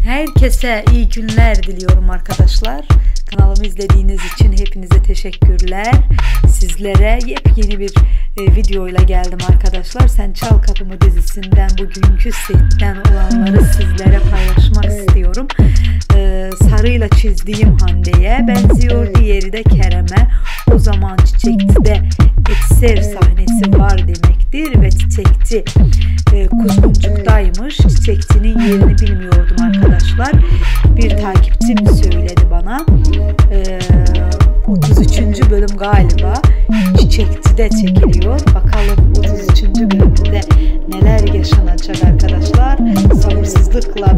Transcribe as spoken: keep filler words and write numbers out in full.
Herkese iyi günler diliyorum arkadaşlar. Kanalımı izlediğiniz için hepinize teşekkürler. Sizlere yepyeni bir e, videoyla geldim arkadaşlar. Sen Çal Kapımı dizisinden bugünkü setten olanları sizlere paylaşmak istiyorum. E, sarıyla çizdiğim Hande'ye benziyor, diğeri de Kerem'e. O zaman Çiçekçi'de ekser sahnesi var demektir ve Çiçekçi e, Kuzguncuktaymış. Çiçekçi'nin yerini bilmiyordum arkadaşlar. Bir takipçim söyledi bana. e, otuz üçüncü bölüm galiba Çiçekçi'de çekiliyor. Bakalım otuz üçüncü bölümünde neler yaşanacak arkadaşlar. Sabırsızlıkla